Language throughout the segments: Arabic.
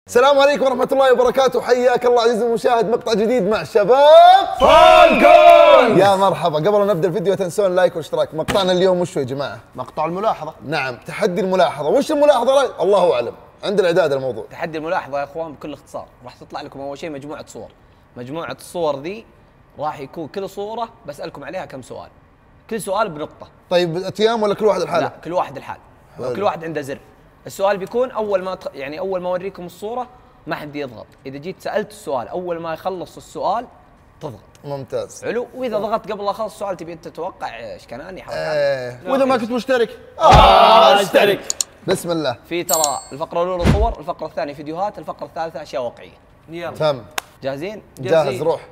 السلام عليكم ورحمة الله وبركاته، حياك الله عزيزي المشاهد، مقطع جديد مع شباب فالكون. يا مرحبا. قبل أن نبدأ الفيديو تنسون لايك واشتراك. مقطعنا اليوم وش يا جماعة؟ مقطع الملاحظة. نعم، تحدي الملاحظة. وش الملاحظة؟ الله أعلم، عند الإعداد الموضوع. تحدي الملاحظة يا اخوان بكل اختصار، راح تطلع لكم اول شيء مجموعة صور. مجموعة الصور ذي راح يكون كل صورة بسألكم عليها كم سؤال. كل سؤال بنقطة. طيب أتيام ولا كل واحد الحالة؟ لا، كل واحد الحال. كل واحد عنده زر. السؤال بيكون اول ما اوريكم الصورة ما حد يضغط. اذا جيت سألت السؤال اول ما يخلص السؤال تضغط. ممتاز. حلو. واذا ضغطت قبل لا اخلص السؤال تبي تتوقع ايش كناني حركات. واذا ما كنت مشترك اشترك. بسم الله. في ترى الفقرة الأولى صور، الفقرة الثانية فيديوهات، الفقرة الثالثة أشياء واقعية. يلا تم. جاهزين؟ جاهز. روح.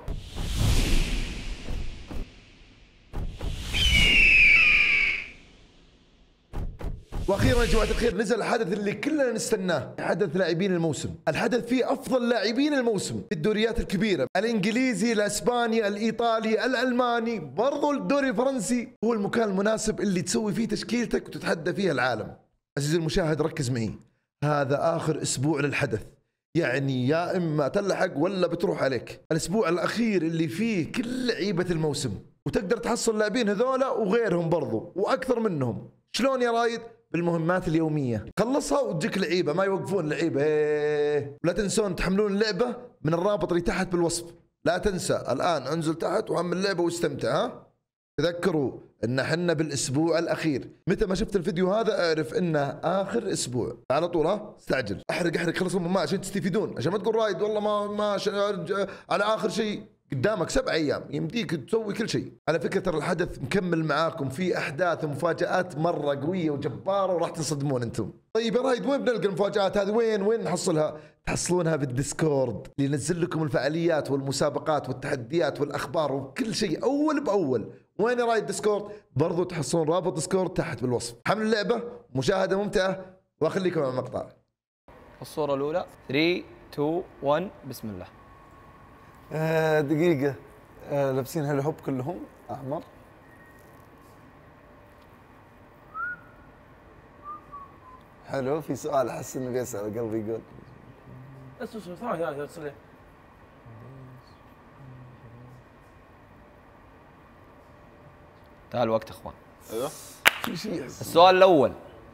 واخيرا يا جماعه الخير نزل الحدث اللي كلنا نستناه، حدث لاعبين الموسم. الحدث فيه افضل لاعبين الموسم في الدوريات الكبيره، الانجليزي، الاسباني، الايطالي، الالماني، برضو الدوري الفرنسي. هو المكان المناسب اللي تسوي فيه تشكيلتك وتتحدى فيها العالم. عزيزي المشاهد ركز معي، هذا اخر اسبوع للحدث، يعني يا اما تلحق ولا بتروح عليك. الاسبوع الاخير اللي فيه كل لعيبه الموسم، وتقدر تحصل اللاعبين هذولا وغيرهم برضو واكثر منهم. شلون يا رايد؟ بالمهمات اليومية، خلصها وتجيك لعيبة، ما يوقفون لعيبة. ولا تنسون تحملون اللعبة من الرابط اللي تحت بالوصف. لا تنسى الآن انزل تحت وحمل اللعبة واستمتع. ها تذكروا ان حنا بالاسبوع الاخير. متى ما شفت الفيديو هذا اعرف انه اخر اسبوع على طول. ها استعجل، احرق خلص ما عشان تستفيدون، عشان ما تقول رايد والله ما على اخر شيء. قدامك 7 أيام يمديك تسوي كل شيء. على فكرة ترى الحدث مكمل معاكم، في أحداث ومفاجآت مرة قوية وجبارة وراح تنصدمون أنتم. طيب يا رايد وين بنلقى المفاجآت هذه؟ وين نحصلها؟ تحصلونها بالديسكورد اللي ينزل لكم الفعاليات والمسابقات والتحديات والأخبار وكل شيء أول بأول. وين يا رايد ديسكورد؟ برضو تحصلون رابط ديسكورد تحت بالوصف. حملوا اللعبة، مشاهدة ممتعة، وأخليكم على المقطع. الصورة الأولى 3 2 1 بسم الله. دقيقة. لابسين هالحب كلهم أحمر. حلو. في سؤال أحس إنه بيسأل قلبي يقول. ثواني تصلي. تعال وقت اخوان. ايوه. في شيء. السؤال الأول،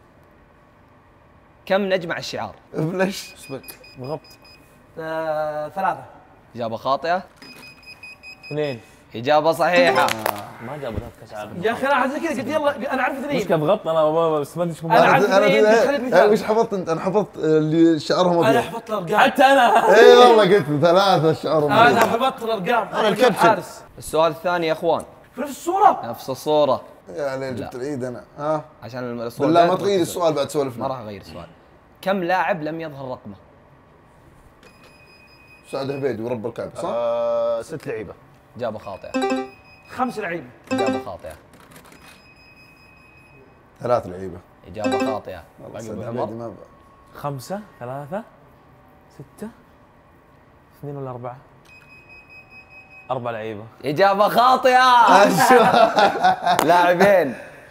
كم نجمع الشعار؟ بلش. بغبط. 3. إجابة خاطئة. 2. إجابة صحيحة. ما جابوا كاس عالم يا اخي انا حسيت كذا قلت يلا انا اعرف 2. مش كان بغبط انا بس ما ادري شو. انا عارف 2. وش حفظت أنت؟ أنا حفظت اللي شعرهم أبيض. انا حفظت الارقام. حتى انا. إي والله قلت 3 شعرهم انا أبيض. حفظت الارقام. أنا الكابتن. حارس. السؤال الثاني يا اخوان، في نفس الصوره. نفس الصورة. يا ليل جبت العيد أنا. ها عشان الصورة بالله ما جاية. تغير السؤال بعد ما سولفنا. راح أغير السؤال. كم لاعب لم يظهر رقمه؟ سعد هبيدي ورب الكعبة صح؟ 6 لعيبة. إجابة خاطئة. 5 لعيبه. إجابة خاطئة. 3 لعيبة. إجابة خاطئة. والله سعد أبو هبيدي عمر. ما 5 3 6 2 ولا 4؟ 4 لعيبة. إجابة خاطئة. لاعبين.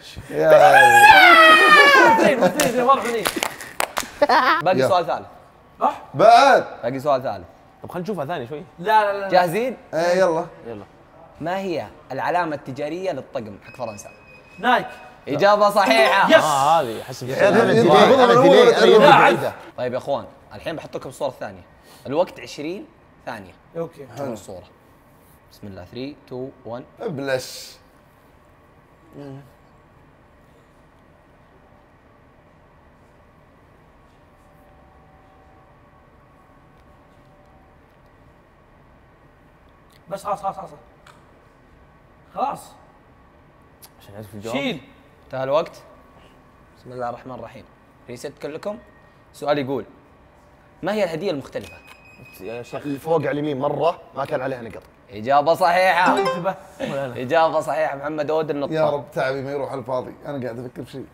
اثنين واضح اثنين. باقي يلا. سؤال ثالث. صح؟ بعد. باقي سؤال ثالث. طب خلينا نشوفها ثاني شوي. لا جاهزين؟ إيه يلا. يلا. ما هي العلامة التجارية للطقم حق فرنسا؟ نايك. إجابة صحيحة. يس. هذه احس طيب يا اخوان الحين بحط لكم الصورة الثانية. الوقت 20 ثانية. اوكي. حلو الصورة. بسم الله 3 2 1 بلش. بس خلاص خلاص. عشان نعرف الجواب. شيل. انتهى الوقت. بسم الله الرحمن الرحيم. ريست كلكم. سؤال يقول، ما هي الهدية المختلفة؟ يا شيخ اللي فوق على اليمين مره ما كان عليها نقط. إجابة صحيحة. انتبه. إجابة صحيحة. محمد أود النقطة. يا رب تعبي ما يروح على الفاضي، انا قاعد افكر بشيء.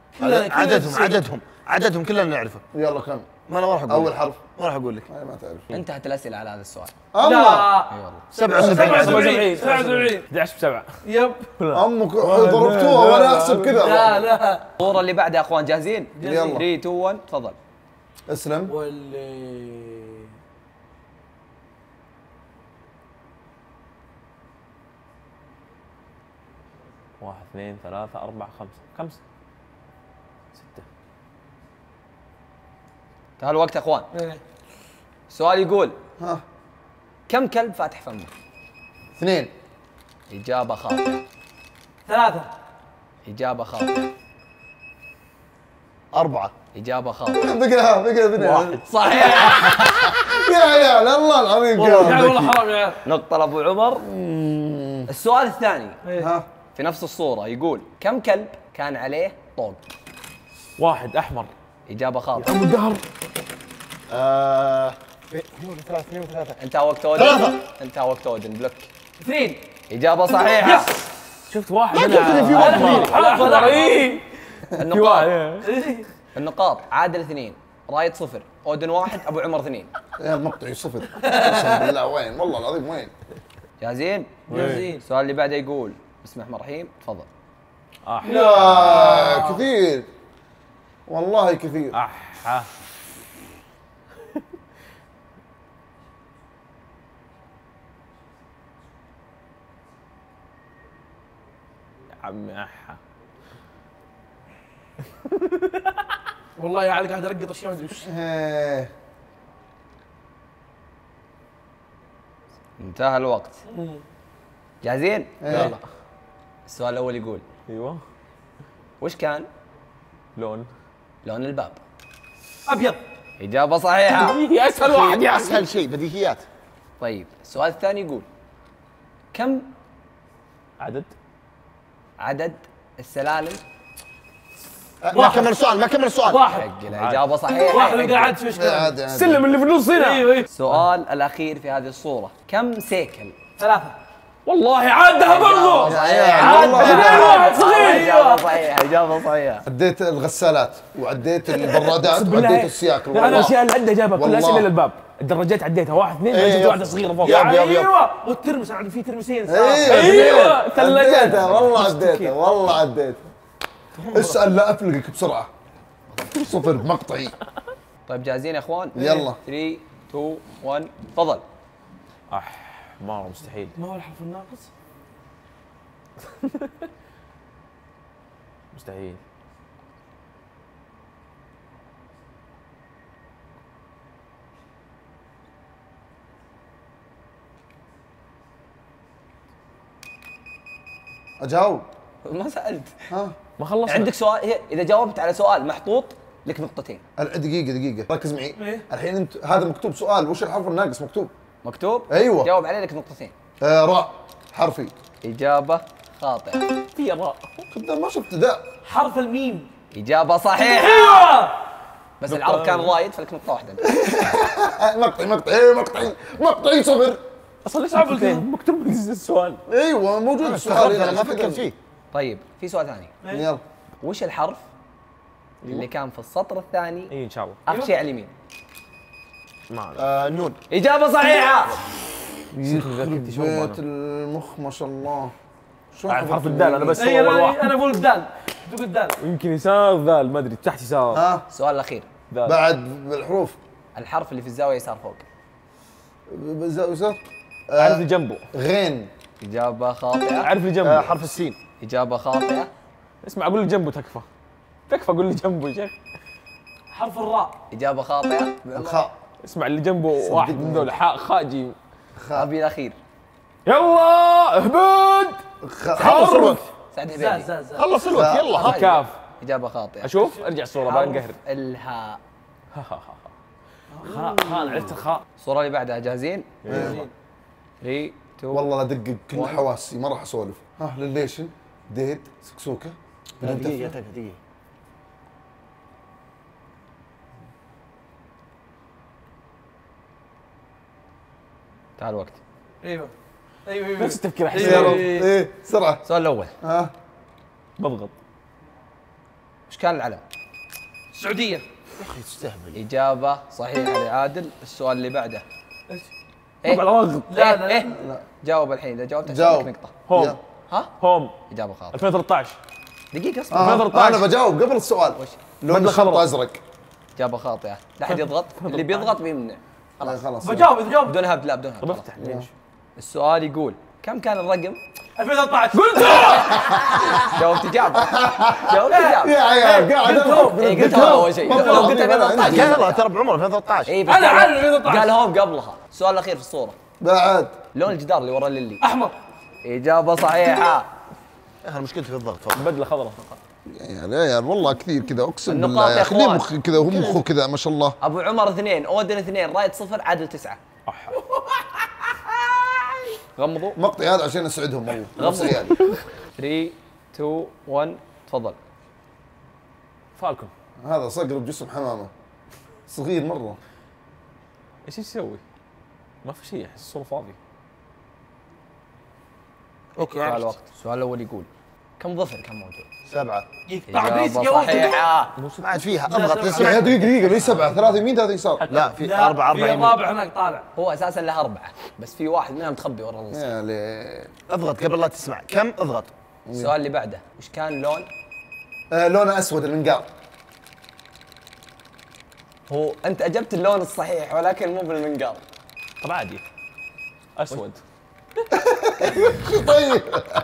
عددهم كلنا نعرفه. يلا كم؟ ما انا ما راح اقول اول لك. حرف. ما راح اقول لك. ما تعرف. انتهت الأسئلة على هذا السؤال. الله. لا. اي والله. 77. 11 ب7. يب. امك ضربتوها وانا احسب كذا. لا. الصورة اللي بعدها يا اخوان جاهزين؟ يلا. 3 2 1 تفضل. اسلم. واللي 1 2 3 4 5 5 6. انتهى الوقت يا اخوان. إيه. السؤال يقول ها كم كلب فاتح فمه؟ 2 إجابة خاطئة. 3. إجابة خاطئة. 4 إجابة خاطئة. بقى صحيح. يا عيال الله العظيم يا عيال قاعد والله حرام يا عيال. نقطة لأبو عمر. السؤال الثاني ها في نفس الصورة يقول كم كلب كان عليه طوق؟ 1 احمر. إجابة خاطئة. الدهر. 2 و3 انتهى وقت اودن. 3. انتهى وقت اودن بلوك. 2. إجابة صحيحة. شفت واحد في واحد احمر. اي في النقاط واحد. النقاط عادل 2 رايد 0 اودن 1 ابو عمر 2. يا مقطعي 0 قسم بالله وين والله العظيم وين جاهزين؟ جاهزين. السؤال اللي بعده يقول بسم الله الرحمن الرحيم تفضل. يا كثير والله كثير اح يا عمي اح. والله يا علي قاعد ارقط اشياء ما ادري وش. إيه. انتهى الوقت. جاهزين؟ إيه. السؤال الاول يقول ايوه وش كان لون. لون الباب؟ ابيض. إجابة صحيحة. يا اسهل واحد يا اسهل شيء بديهيات طيب السؤال الثاني يقول كم عدد السلالم؟ ما كمل السؤال ما كمل السؤال 1. حق الإجابة صحيحة. 1 اللي قاعد في مشكلة. عادي عادي السلم اللي في النص هنا. ايوه ايوه. السؤال الأخير في هذه الصورة كم سيكل؟ 3. والله عادها برضو. يا عيال والله. اثنين واحد صغير. إجابة صحيحة. إجابة صحيحة. عديت الغسالات وعديت البرادات وعديت السياكل لا الاشياء اللي عدها جابها كل والله. الاسئله للباب. الدراجات عديتها 1 2 إيه. جبت واحده صغيره فوق. يب. ايوه والترمس عندي فيه ترمسين. ايوه ثلاجات. عديتها والله عديتها والله عديتها اسال لا افلقك بسرعه 0 مقطعي طيب جاهزين يا اخوان؟ يلا. 3 2 1 تفضل. مره مستحيل. ما هو الحرف الناقص؟ مستحيل. اجاوب ما سألت. ها ما خلصنا. عندك سؤال اذا جاوبت على سؤال محطوط لك نقطتين. دقيقه ركز معي إيه. الحين انت هذا مكتوب سؤال وش الحرف الناقص مكتوب مكتوب؟ أيوة. جاوب عليه لك نقطتين. راء حرفي إجابة خاطئة. في راء. كذا ما شفت ذا حرف الميم. إجابة صحيحة. ايوه. بس العرض كان رايد فلك نقطة واحدة. مقطعي 0 اصلا ليش عبالتين مكتوب السؤال. ايوه موجود السؤال انا ما فكرت فيه. طيب في سؤال ثاني. يلا وش الحرف اللي كان في السطر الثاني اي ان شاء الله. اخر شيء على اليمين؟ ما نون. إجابة صحيحة. بيت المخ ما شاء الله شو اعرف حرف الدال انا بس هو اي اول واحد. انا بقول الدال. تقول الدال. يمكن يسار ذال ما ادري تحت يسار. ها السؤال الأخير ذال. بعد بالحروف الحرف اللي في الزاوية يسار فوق. اعرف اللي جنبه. غين إجابة خاطئة. اعرف اللي جنبه. حرف السين. إجابة خاطئة. اسمع اقول اللي جنبه تكفى. تكفى قول لي جنبه يا شيخ. حرف الراء. إجابة خاطئة. الخاء اسمع اللي جنبه واحد من ذول حاء خاء جيم. أبي الأخير. يلا اهبد. خلص الوقت. سعد زال هبيدي. زال زال. خلص الوقت يلا ها. كاف. إجابة خاطئة. اشوف ارجع الصوره بنقهر. الهاء. خاء انا عرفت الخاء. الصورة اللي بعدها جاهزين؟ 3 2 والله لا دقق كل حواسي ما راح اسولف ها لليشن ديد سكسوكه دقيقة. تعال الوقت. ايوه ايوه نفس التفكير احس. يا رب ايه سرعه السؤال الأول ها بضغط. وش كان العلم؟ السعودية. إجابة صحيحة لعادل. السؤال اللي بعده طبعا ضغط. لا لا إيه؟ جاوب الحين إذا جاوبت جاوب. أحسب لك نقطة. هوم. ها؟ هوم إجابة خاطئة. 2013. دقيقة اصبر. 2013. انا بجاوب قبل السؤال لون بدل الخط خضراء. ازرق إجابة خاطئة. لا أحد يضغط، اللي بيضغط بيمنع. خلاص بجاوب اذا جاوب. بدون هبد لا بدون هبد. طب خلاص. افتح ليش؟ السؤال يقول كم كان الرقم 2013 جاوبت إجابة جاوبت إجابة يا عيال قاعد أضحك. إيه قلت هذا أول شيء لو قلت 2013 يلا ترى بعمر 2013. إيه بس أنا عارف 2013. قال هوب قبلها. السؤال الأخير في الصورة، بعد لون الجدار اللي ورا اللي احمر. إجابة صحيحة. يا اخي مشكلتي في الضغط فقط. بدله خضراء. يا عيال والله كثير كذا اقسم النقاط بالله يا يا اخي ليه إخوان. مخي كذا وهو مخه كذا ما شاء الله. أبو عمر 2، أودن 2، رايد 0، عادل 9. غمضوا. مقطعي هذا عشان اسعدهم والله. غمض. نفس عيالي. 3 2 1 تفضل. فالكون. هذا صقر بجسم حمامه صغير مره. ايش يسوي؟ ما في شيء، احس الصوره فاضيه. اوكي على عرفت. الوقت. السؤال الأول يقول كم ظفر كان موجود؟ 7. إجابة صحيحة. ما عاد فيها اضغط يا اسمع. دقيقه ليش 7 3 يمين 3 يسار. لا في لا 4 في 4 يمين. الرابع هناك طالع. هو أساسا له 4 بس في واحد منهم متخبي ورا النص. يا ليل. اضغط قبل لا تسمع كم اضغط. السؤال اللي بعده وش كان لون؟ لونه اسود المنقار. هو أنت أجبت اللون الصحيح ولكن مو بالمنقار. طب عادي. اسود. طيب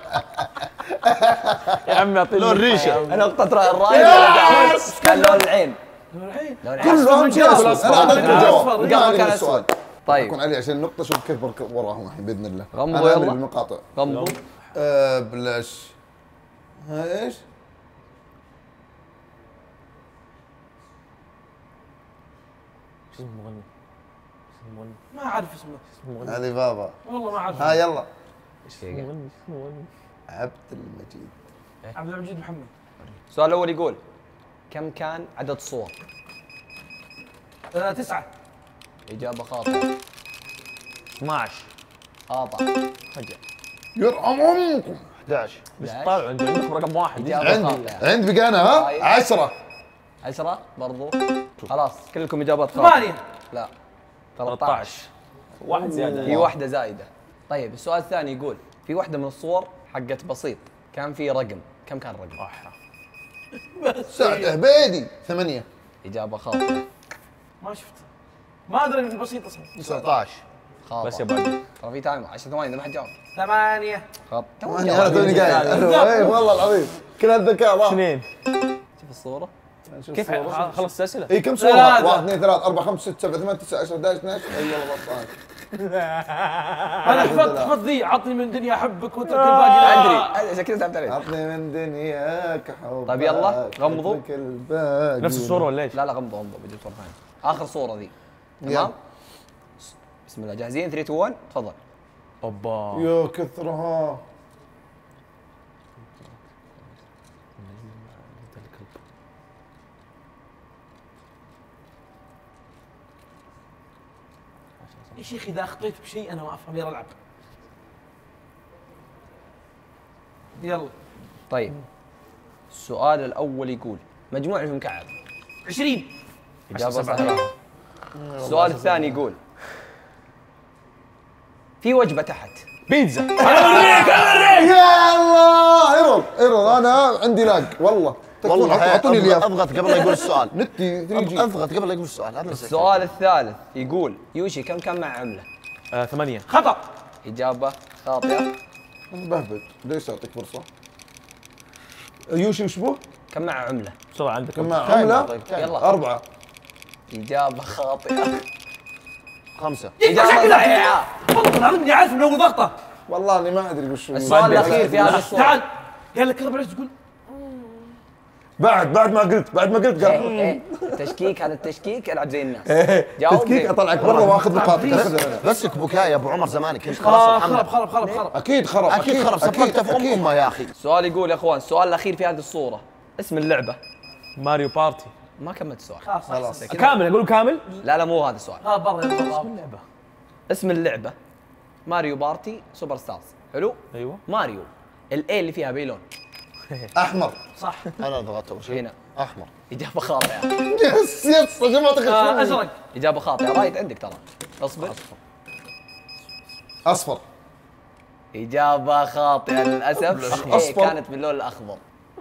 يا عمي اعطيني لون ريشه. نقطة الرايد ولا جاوب؟ كان لون العين. لون العين. كلهم شيء اسود. انا اعطيك الجواب. قبل ما كان عليك أسود. السؤال. طيب اكون علي عشان النقطه شوف كيف وراهم الحين باذن الله. غمضوا انا يلا. أعمل المقاطع. غمضوا. بلاش. ها ايش؟ شو اسمه المغني؟ شو اسمه المغني؟ ما اعرف اسمه اسمه المغني. علي بابا. والله ما اعرف. ها يلا. ايش اسمه المغني؟ شو اسمه المغني؟ عبد المجيد. عبد المجيد محمد. السؤال الأول يقول كم كان عدد صور؟ 9. إجابة خاطئة. 12. خاطئ. فجأة. يرحم امكم. 11. بس طالع عندكم رقم واحد. إجابة عندي خاطئة. عندي بقانا ها 10. 10 برضو. خلاص كلكم إجابات خاطئة. 8. لا 13. واحد زياده. في واحدة زايدة. طيب السؤال الثاني يقول في واحدة من الصور حقت بسيط كان في رقم، كم كان الرقم؟ سعد عبيدي 8. إجابة خاطئة. ما شفته. ما ادري انه بسيط اصلا. 19. خاطئ. بس يا بعد. ترى في تايمر 10 ثواني إذا ما حد جاوب. 8. خط. انا توني قايل. اي والله العظيم كل هالذكاء راح. اثنين. شوف الصورة. كيف خلص الاسئله؟ اي كم 3. صورة؟ 1 2 3 4 5 6 7 8 9 10 11 12. اي والله غلطان. انا حفظت ذي عطني من دنيا احبك واترك الباقي. أدري عشان كذا تعبت عليه. عطني من دنياك حبك. طيب يلا، غمضوا. اترك الباقي. نفس الصوره ولا ايش؟ لا غمضوا بجيب صورة ثانية. آخر صورة ذي. تمام؟ بسم الله جاهزين 3 2 1 تفضل. اوبا. يا كثرها. يا شيخ اذا اخطيت بشيء انا ما افهم يلا العب. يلا. طيب السؤال الأول يقول مجموع المكعب. 20. إجابة صحيحة. السؤال الثاني يقول في وجبة تحت. بيتزا. يا الله ايرور انا عندي لاج والله. والله اعطوني الياف. اضغط قبل لا يقول السؤال. نتي 3 جي. اضغط قبل لا يقول السؤال. هذا السؤال الثالث يقول يوشي كم كان مع عملة؟ 8. خطا. إجابة خاطئة. بهبد ليش اعطيك فرصه؟ يوشي وش بو؟ كم مع عملة؟ بسرعه عندك. كم عمله؟ طيب يلا 4. إجابة خاطئة. 5. إجابة صحيحة. والله العظيم اني عارف من اول ضغطه. والله اني ما ادري وش هو. السؤال الأخير في هذه الصورة. تعال قال لك كذا تقول بعد ما قلت قال إيه، التشكيك هذا التشكيك العب زي الناس. جاوب تشكيك زي- اطلعك برا واخذ نقاطك اخذها انا. بسك بكاء يا ابو عمر زمانك كنت خلاص خرب محمد. خرب. اكيد خرب اكيد خرب صفقته في امه يا اخي. السؤال يقول يا اخوان السؤال الأخير في هذه الصورة اسم اللعبة. ماريو بارتي. ما كملت السؤال. خلاص. كامل اقول كامل. لا مو هذا السؤال. برا يلا. اللعبه. اسم اللعبة ماريو بارتي سوبر ستارز. حلو؟ ايوه. ماريو الاي اللي فيها بيلون. احمر. صح. انا ضغطت اول شيء. هنا احمر. إجابة خاطئة. يس يا جماعه تخش ازرق. إجابة خاطئة. رايت عندك ترى. اصبر. اصفر. إجابة خاطئة للأسف. هي أصفر. كانت باللون الأخضر.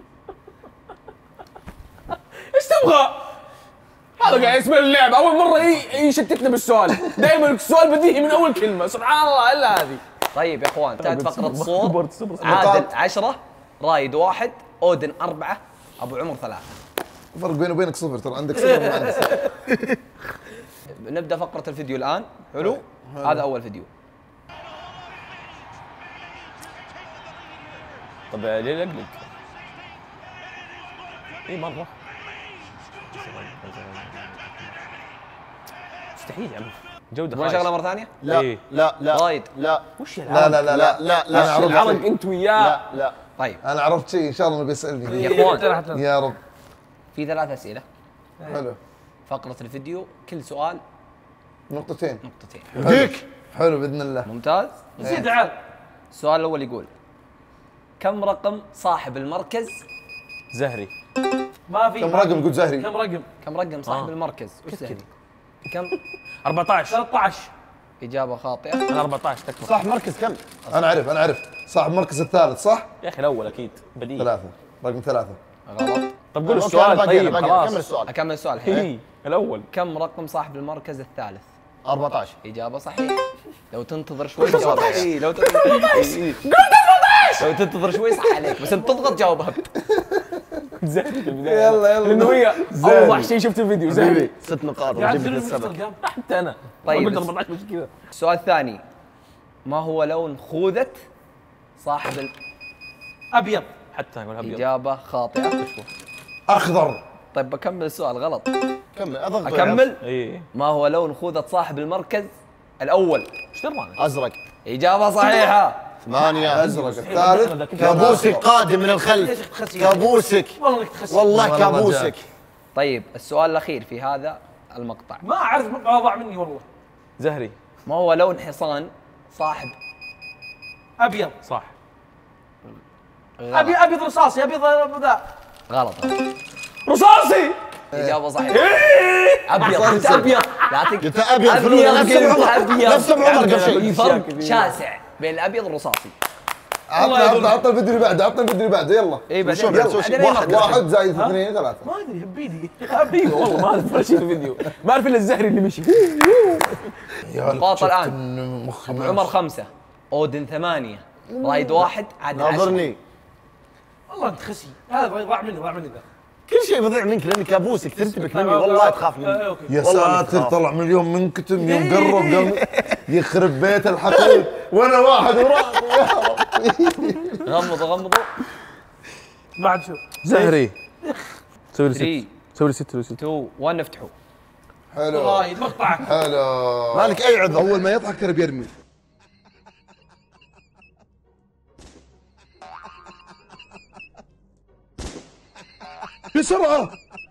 ايش تبغى؟ هذا قاعد يسمع اللعبه اول مره يشتتنا بالسؤال، دائما السؤال بديهي من اول كلمه، سبحان الله الا هذه. طيب يا اخوان انتهت فقرة الصور. كيبورد صفر. عادل 10 رايد 1 اودن 4 ابو عمر 3. الفرق بيني وبينك صفر ترى، عندك صفر وما عندي صفر. نبدا فقرة الفيديو الان. حلو. هذا اول فيديو. طب ليه لقلق؟ اي مرة مستحيل يا عم، جودة تبغى شغله مره ثانيه؟ لا إيه. لا لا رايد. لا وش لا لا لا لا لا انا لا عرفت العرق شيء. انت وياه. لا لا طيب انا عرفت شيء ان شاء الله انه بيسالني. يا اخوان يا رب. في 3 اسئله. حلو. فقرة الفيديو كل سؤال نقطتين. نقطتين. ديك حلو باذن الله. ممتاز. زين تعال. السؤال الاول يقول كم رقم صاحب المركز؟ زهري. ما في كم رقم قلت زهري؟ كم رقم؟ كم رقم صاحب المركز؟ وش زهري؟ كم؟ 14. 13. اجابه خاطئه. انا 14 تكفى. صح مركز كم؟ انا اعرف صاحب المركز الثالث صح؟ يا اخي الاول اكيد بديهي. 3 رقم 3. غلط. طب قول أوكي، السؤال. أنا باقي، طيب باقي. خلاص. كمل السؤال. اكمل السؤال الحين. اي الاول. كم رقم صاحب المركز الثالث؟ 14. اجابه صحيحه. لو تنتظر شوي جاوب. اي لو لو تنتظر شوي صح عليك، بس انت تضغط جاوبها. زهري في البداية. يلا يلا. لانه هي اوضح شيء شفت الفيديو زهري. 6 نقاط قاعد وجبت تدري السبع. السبب. حتى انا. طيب. قلت 14 مش كذا. السؤال الثاني ما هو لون خوذة صاحب ابيض. حتى اقول ابيض. الإجابة خاطئة. اخضر. طيب بكمل السؤال غلط. كمل اضغط. أكمل. اي ما هو لون خوذة صاحب المركز الأول؟ ايش درى؟ ازرق. إجابة صحيحة. 8. ازرق الثالث. كابوسك قادم من الخلف. كابوسك والله انك تخسر. والله والله كابوسك. طيب السؤال الأخير في هذا المقطع ما اعرف مقطع ضاع مني والله. زهري. ما هو لون حصان صاحب؟ ابيض. صح. غلط. ابيض رصاصي ابيض ذا. غلط. رصاصي. إجابة صحيحة. أبيض. قلت صح. أبيض. يعطيك قلت ابيض فلوس نفس ابو عمر أبيض. نفس ابو عمر قبل في شوي. فرق شاسع بين الأبيض والرصاصي. عطنا الفيديو اللي بعده، عطنا الفيديو اللي بعده يلا. إيه بعدين شوف، يلا. شوف، بعدين واحد. يلا. 1 زائد 2 3. ما ادري هبيدي. ابي والله ما اعرف ولا شيء في الفيديو، ما اعرف الا الزهري اللي مشي. نقاط الآن. مخي أبو عمر 5 أودن 8 رايد 1 عاد 10. ناظرني. والله انت خسي. هذا ضاع مني ذا. كل شيء بضيع منك لاني كابوسك ترتبك مني والله تخاف مني. اوكي. يا والله إنك ساتر تخاف. طلع من اليوم منكتم يوم قرب يخرب بيت الحقيب وانا واحد وراه. غمضوا بعد شو. زهري. سوي لي 3 ست. سوي لي 6 سوي 6. 2 1 افتحوا. حلو رايد مقطعك. حلو. مالك اي عذر. اول ما يضحك ترى بيرمي. بسرعة.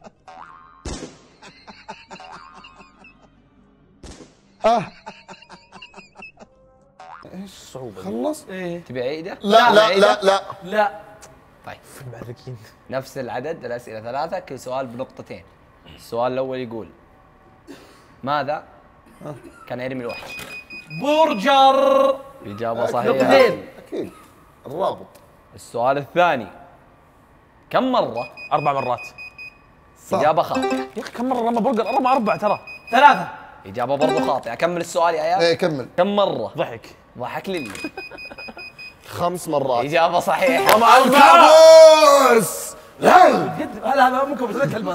ايش الصعوبة؟ خلص. ايه. تبي عيده؟ لا لا لا لا. لا. طيب في المعركين. نفس العدد الأسئلة 3 كل سؤال بنقطتين. السؤال الأول يقول ماذا كان يرمي الوحش؟ برجر. إجابة صحيحة. نقطتين. اكيد الرابط. السؤال الثاني كم مرة؟ 4 مرات. صح. إجابة خاطئة. يا اخي كم مرة رمى برجر؟ رمى 4 ترى. 3. إجابة برضو خاطئة. أكمل السؤال يا عيال. ايه كمل. كم مرة ضحك. ضحك لي؟ 5 مرات. إجابة صحيحة. الكابوس. هذا ممكن بس كلمه.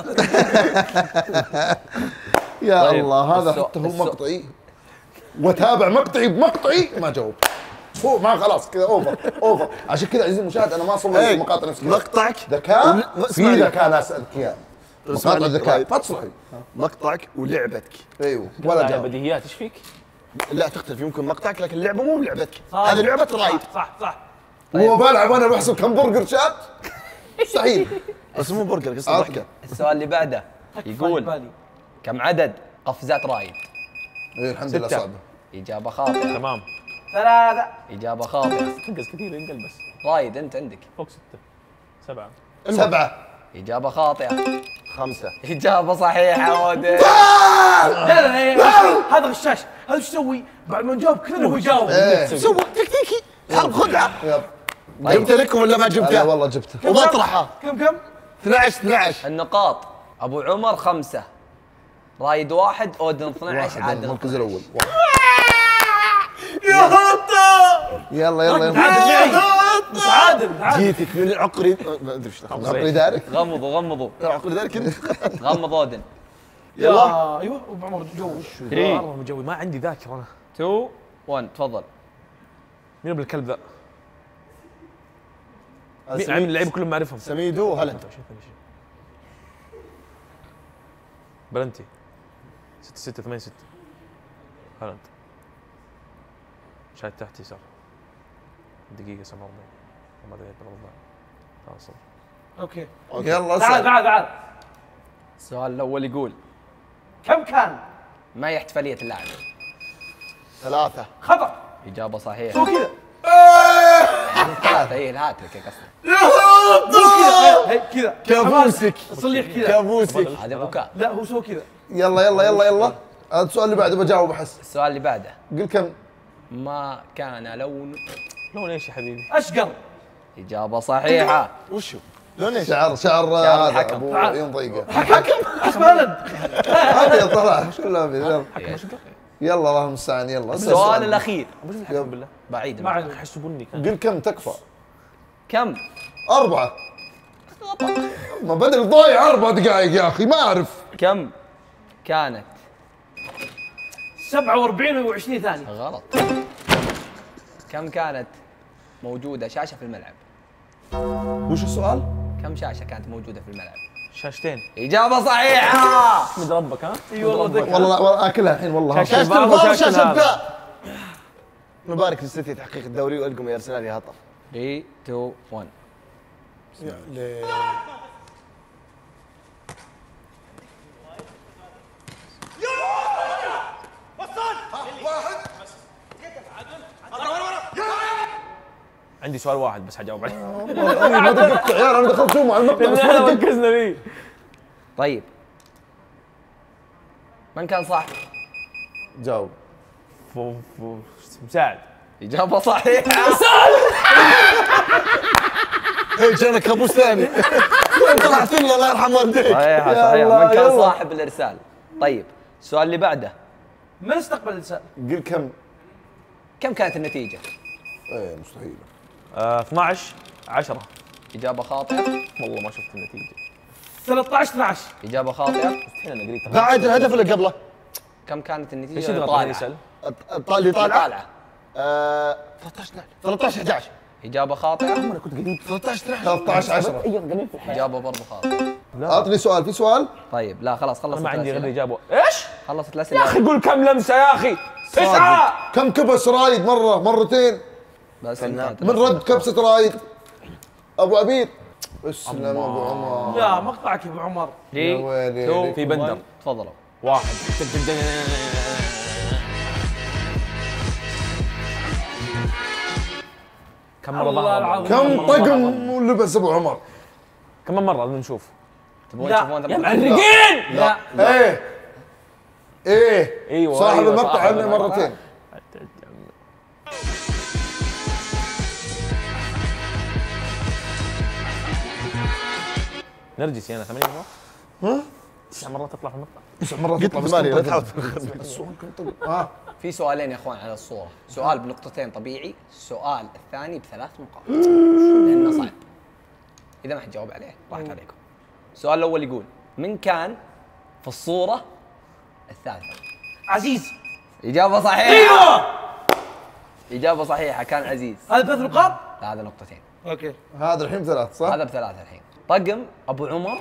يا طيب، الله هذا السؤال- حتى هو مقطعي وتابع مقطعي بمقطعي ما جاوب. هو ما خلاص كذا اوفر. عشان كذا عزيزي المشاهد انا ما اصور إيه، مقاطع نفس كذا. مقطعك ذكاء في اسمعني. ذكاء ناس اذكياء. مقاطع اسمعني. ذكاء ما تصلحي. مقطعك ولعبتك. ايوه ولا لا جاوب. بديهيات ايش فيك؟ لا تختلف يمكن مقطعك لكن اللعبه مو بلعبتك. صح. هذه لعبه رايد. صح. مو بلعب انا بحسب كم برجر شات. مستحيل. بس مو برجر قصة ضحكه. السؤال اللي بعده يقول بالي. كم عدد قفزات رايد؟ ايه الحمد لله 6. صعبه. إجابة خاطئة. تمام. 3. إجابة خاطئة. تنقص كثير ينقل بس. رايد أنت عندك. فوق 6 7. 7. إجابة خاطئة. 5. إجابة صحيحة ودي. لا هذا غشاش. هذا ايش يسوي؟ بعد ما نجاوب كلنا هو يجاوب. سوى تكتيكي حرب خدعه. يلا جبت لكم ولا ما لا جبتها؟ والله جبته. وبطرحه. كم 12. النقاط أبو عمر 5 رايد 1 أودن 12 عادل المركز الاول. يا هطه. يلا يلا يلا متعادل جيتك من العقري ما ادري ايش دخل عقري دارك. غمضوا العقري ذاك انت غمض اودن. يلا ايوه ابو عمر جوش. والله مجوي ما عندي ذاكره انا. 2 1 تفضل. مين ابن الكلب ذا؟ مين عم اللعيبه كلهم ما اعرفهم. سميدو هلا بلنتي 6 6 8 6 هالاند شايف تحت يسار دقيقة 47 ما ادري بالضبط. خلاص اوكي يلا تعال اسال. تعال السؤال الاول يقول كم كان؟ ما هي احتفالية اللاعب؟ 3 خطا إجابة صحيحة. سو كذا 3 هي الهاتريك يا قصدي. هي كذا كابوسك صليح كذا كابوسك هذا بكاء. لا هو سو كذا يلا يلا يلا يلا. هذا السؤال اللي بعده بجاوب احس. السؤال اللي بعده قل كم. ما كان لون لون ايش يا حبيبي؟ اشقر إجابة صحيحة. وشو؟ لون ايش؟ شعر هذا الحكم. ابو تعال. عيون ضيقه. اسم ولد ابيض طلع ايش كله ابيض. يلا يلا الله المستعان. يلا اسأل السؤال الأخير مش الحكم بالله بعيد ما معك. عندي احسه بني كان. قل كم تكفى. كم؟ 4 ما بدل ضايع 4 دقائق يا اخي ما اعرف. كم كانت 47 و20 ثانية غلط. كم كانت موجودة شاشة في الملعب؟ وش السؤال؟ كم شاشة كانت موجودة في الملعب؟ شاشتين إجابة صحيحة. احمد ربك ها؟ اي والله ذكر والله لا والله اكلها الحين والله. شاشة بعض الفار وشاشة وشاشة هذا. ذا مبارك للسيتي تحقيق الدوري والقم يا ارسنال يا هطل 3 2 1 عندي سؤال واحد بس حجاوب عليه. ما دققت يا عيال انا دخلت جوا على المقطع بس ما لا دققت. ركزنا فيه. طيب من كان صح؟ جاوب. مساعد. إجابة صحيحة. ايش انا كابوس ثاني طلعت لنا الله يرحم والديك صحيحة يلا، صحيحة. من كان يلا. صاحب الإرسال؟ طيب السؤال اللي بعده من استقبل الانسان؟ قل كم. كم كانت النتيجة؟ ايه مستحيل. 12 10 إجابة خاطئة. والله ما شفت النتيجة. 13 12 إجابة خاطئة. مستحيل انا قريتها. بعد الهدف اللي قبله كم كانت النتيجة؟ ايش يضغط طالعة. يسأل؟ اللي طالعه طالعة. 13 13 11 إجابة خاطئة. انا كنت قريب 13 13 10. إجابة برضه خاطئة. اعطني سؤال. في سؤال؟ طيب لا خلاص خلصت انا ما عندي غير الأسئلة. اجابه. ايش؟ خلصت يا الأسئلة. اخي قول كم لمسه يا اخي. 9 كم كبس رايد مرة مرتين؟ بس انتهت من رد كبسة رايد؟ ابو عبيد. اسلم ابو عمر. لا مقطعك يا ابو عمر يا ويلي. 2 في بندر. تفضلوا. واحد. كم مرة الله ظهر؟ العظيم. كم طقم لبس ابو عمر؟ كم مرة بدنا نشوف. تبغون لا. تشوفون يا معرقين. لا ايه ايه ايوه صاحب أيوة، المقطع صاحب عندنا المقطع. مرتين. نرجس انا 8 مرات. ها؟ 9 مرات تطلع في المقطع. 9 مرات قلت تطلع بس ثمانية، كم لا طقم؟ تحاول. السؤال كم طقم؟ ها في سؤالين يا اخوان على الصورة، سؤال بنقطتين طبيعي، السؤال الثاني ب3 نقاط لأنه صعب. إذا ما حتجاوب عليه راحت عليكم. السؤال الأول يقول من كان في الصورة الثالثة؟ عزيز إجابة صحيحة. ايوه إجابة صحيحة كان عزيز. هذا 3 نقاط لا هذا نقطتين. اوكي هذا الحين 3 صح؟ هذا ب3 الحين. طقم أبو عمر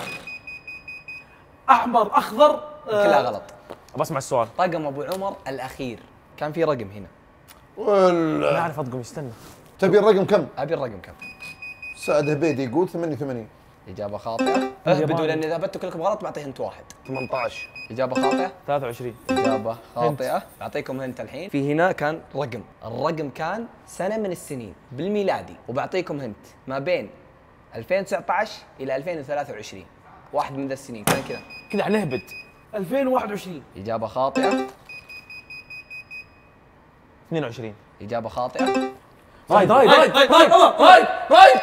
احمر اخضر كلها غلط. بسمع السؤال. طقم أبو عمر الأخير كان في رقم هنا. ما ولا اعرف اطقم استنى. تبي الرقم كم؟ أبي الرقم كم؟ سعد هبيدي يقول 88. إجابة خاطئة. اهبدوا لأن إذا هبدتوا كلكم غلط بعطيه هنت واحد. 18 إجابة خاطئة. 23. إجابة خاطئة. بعطيكم هنت الحين. في هنا كان رقم، الرقم كان سنة من السنين بالميلادي، وبعطيكم هنت ما بين 2019 إلى 2023. واحد من ذا السنين كان كذا. كذا حنهبد. 2021 إجابة خاطئة. 22. إجابة خاطئة. رايد رايد رايد رايد. رايد رايد رايد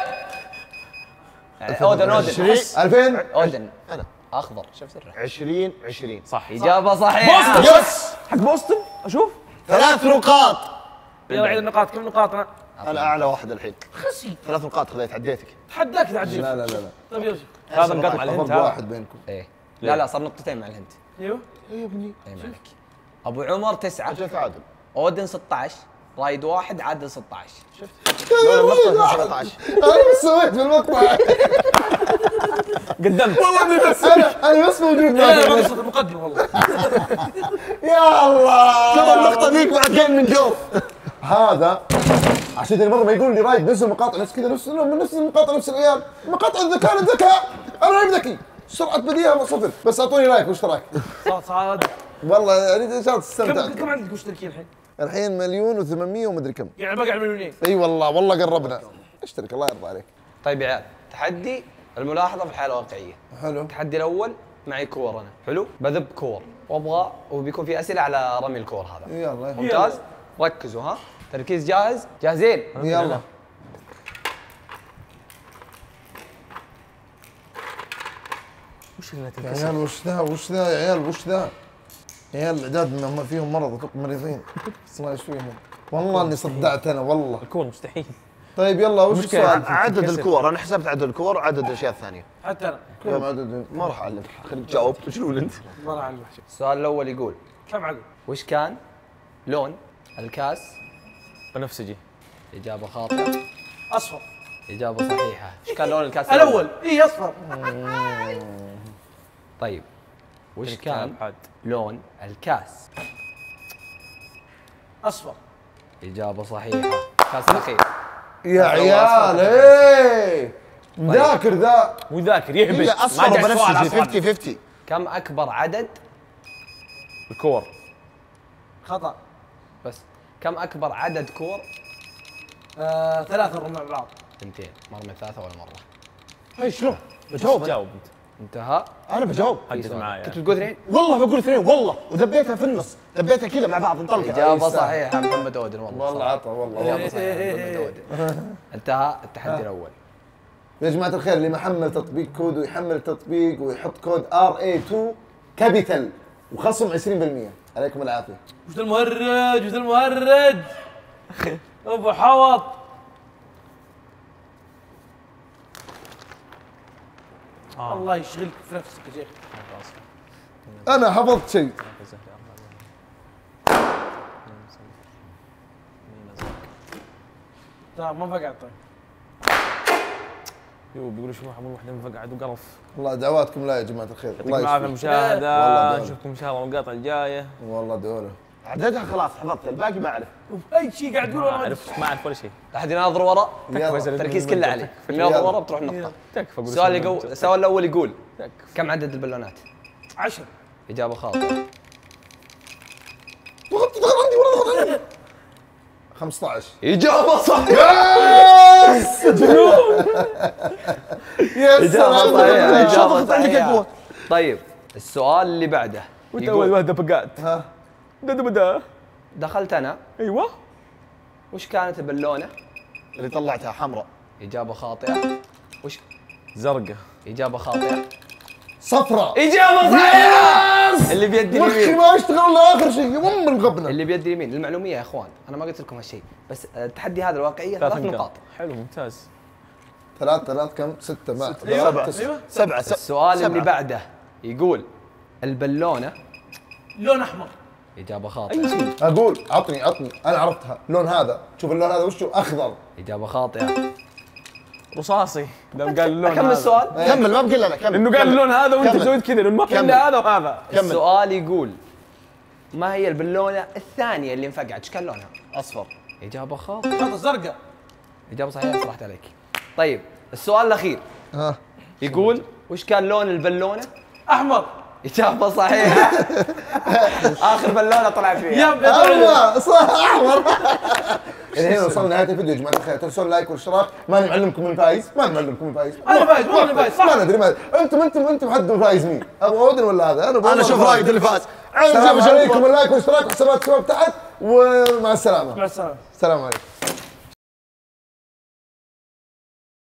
أودن 2000 أودن أخضر شوف سره. 20 صح. إجابة صحيحة. بوسطن. يس حق بوسطن اشوف. 3 نقاط يلا عيد النقاط، كم نقاطنا؟ انا اعلى واحد الحين. 3 نقاط خذيت عديتك. تحداك تعدي. لا لا لا لا طيب يوسف. هذا مقطع مع الهند فرق هذا. واحد بينكم. ايه لا صار نقطتين مع الهند. ايوه. اي مالك. ابو عمر 9، اجل تعادل. اودن 16، رايد 1، عادل 16. لولا النقطة 17. انا بس سويت في المقطع. قدمت والله اني بس انا بس موجود لا معك. بس المقدم والله. يا الله ترى النقطة ذيك بعد جيم من جوف. هذا عشان ثاني مره ما يقول لي رايد نزل مقاطع نفس كذا نفس المقاطع نفس العيال مقاطع الذكاء انا ما ذكي سرعه بديهه صفر بس اعطوني لايك واشتراك صاد. والله يعني ان شاء الله استمتعت كم عندك مشتركين الحين؟ الحين 1,800,000 ومدري كم يعني بقى مليونين. اي والله قربنا اشترك الله يرضى عليك طيب يا عيال، تحدي الملاحظه في الحياه الواقعيه. حلو التحدي الاول معي كور انا، حلو؟ بذب كور وابغى وبيكون في اسئله على رمي الكور هذا. يلا ممتاز؟ ركزوا ها؟ تركيز جاهز؟ جاهزين؟ يلا وش اللي يا عيال وش ذا يا عيال وش ذا يا عيال الاعداد ما فيهم مرض اتوقع مريضين الله يشفيهم والله اني صدعت انا والله الكور مستحيل. طيب يلا وش السؤال؟ عدد الكور انا حسبت عدد الكور وعدد الاشياء الثانيه. حتى انا كم عدد؟ ما راح اعلمك خليك تجاوب شنو انت؟ ما راح اعلمك. السؤال الاول يقول: كم عدد؟ وش كان لون الكاس؟ بنفسجي. اجابه خاطئه. اصفر. اجابه صحيحه. وش كان لون الكاس الاول اي اصفر. طيب وش كان حاد. لون الكاس؟ اصفر. اجابه صحيحه. كاس الاخير. يا عيال ايه ذاكر ذا وذاكر يهبط. هي اصفر ما جاك سؤال على وبنفسجي سؤال. 50-50. كم اكبر عدد؟ الكور. خطا. بس كم اكبر عدد كور؟ 3 رمى بعض. ثنتين، مرمى ثلاثه ولا مره؟ اي شلون؟ بجاوب جاوب انت. انتهى. انا بجاوب. حدث معايا. كنت بتقول اثنين؟ والله بقول 2 والله وذبيتها في النص ذبيتها كذا مع بعض انطلقت. اجابه صحيحه محمد اودن والله. والله عطى والله اجابه صحيحه محمد اودن. انتهى التحدي الاول. يا جماعة الخير اللي ما حمل تطبيق كود ويحمل التطبيق ويحط كود RA2 كابيتال وخصم 20%. عليكم العافية. وش المهرج ابو حوط. الله يشغلك في نفسك يا شيخ. أنا حفظت شيء. لا ما فقعت. طيب بيقولوا شو محمود وحده مفقعد وقرف. والله دعواتكم لا يا جماعة الخير. يعطيكم العافيه يشفيك. المشاهده. والله نشوفكم ان شاء الله المقاطع الجايه. والله دولة. عددها خلاص حفظت الباقي ما اعرف. اي شيء قاعد تقول ما والله. اعرف ما اعرف ولا شيء. احد يناظر ورا؟ يلا. التركيز كله عليه. يناظر ورا بتروح نقطه. تكفى أقول السؤال اسمه. يقول السؤال الاول يقول: تكفى. كم عدد البالونات؟ 10. اجابه خاطئه. 15. اجابه صحيحه. يا اجابه سلام. صحيحه. اجابه ضغط عندك صحيحه. أقوى. طيب السؤال اللي بعده وانت اول يقول: واحده بقات. ها بدا. دخلت انا، ايوه. وش كانت البالونه؟ اللي طلعتها حمراء. اجابه خاطئه. وش؟ زرقاء. اجابه خاطئه. صفراء. اجابه صحيحه. اللي بيد وخي اليمين. ما اشتغل الا اخر شيء يوم الغبنة. اللي بيد اليمين للمعلوميه يا اخوان، انا ما قلت لكم هالشيء، بس التحدي هذا الواقعيه 3 نقاط. حلو ممتاز. 3 كم 6 مع 7 السؤال اللي بعده يقول: البالونه لون احمر. اجابه خاطئه. اقول عطني انا عرفتها اللون هذا شوف اللون هذا وشه اخضر. اجابه خاطئه. رصاصي. دام قال اللون اكمل هذا. السؤال. كمل ما بقول انا كمل. انه قال اللون هذا وانت كمل. سويت كذا لانه ما في كمل. الا هذا وهذا. كمل. السؤال يقول: ما هي البالونه الثانيه اللي انفقعت؟ ايش كان لونها؟ اصفر. اجابه خاطئه. خط الزرقاء. اجابه صحيحه صلحت عليك. طيب السؤال الاخير ها يقول: وش كان لون البالونه؟ احمر. اجابه صحيحه. اخر بالونه طلعت فيها. يا ايوه صح احمر. هنا وصلنا نهايه الفيديو يا جماعه الخير تنسون لايك والاشتراك ما نعلمكم من فايز انا فايز مو انا فايز صح. ما ندري ما انتم حدوا فايز مين ابو اودن ولا هذا انا اشوف رايد اللي فاز. السلام عليكم اللايك والاشتراك وحسابات الشباب تحت ومع السلامه مع السلامه. السلام عليكم